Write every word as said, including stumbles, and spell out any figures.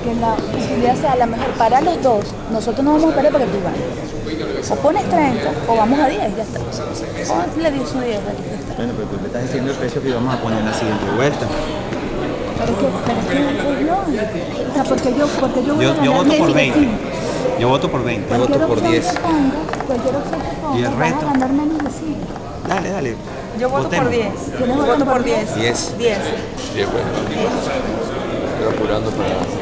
que la posibilidad sea la mejor para los dos, nosotros no vamos a perder para que tú ganes. O pones treinta o vamos a diez, ya está. O le dices diez, ya está. Bueno, pero tú me estás diciendo el precio que vamos a poner en la siguiente vuelta. Pero es que, pero es que es lógico. O sea, porque yo, porque yo voy Yo, a ganar yo voto por menos de veinte. cinco. Yo voto por veinte. Yo voto Cualquier por opción diez. que pongas, cualquier opción que ¿Y el pongas, vas resto? a ganar menos de cinco. Dale, dale. Yo voto Votemos. por diez. ¿Quiénes Yo votan voto por por diez. diez. diez. Sí, pues. Estoy apurando para...